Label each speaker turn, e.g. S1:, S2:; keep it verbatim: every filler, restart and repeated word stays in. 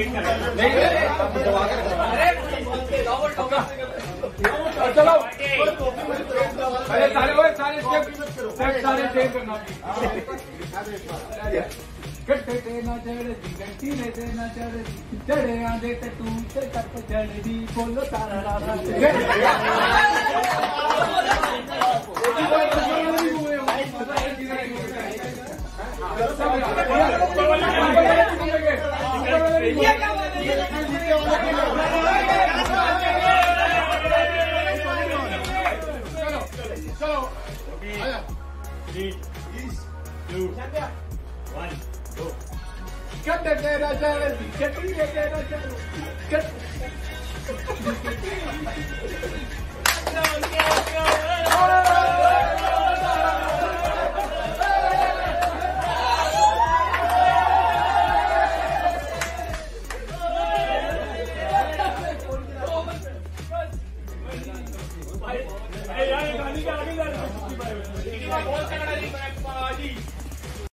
S1: चलो अरे सारे वो सारे स्टेप सारे चेंज करना कट्टे ते ना चढ़े दी घंटी ने ते ना चढ़े चढ़े आंदे ते तू ते टप चढ़े दी बोलो तारा रारा कट्टे तेरा चढ़े दी घंटी ने तेरा चढ़े यार गाली का आगे जा रहा है।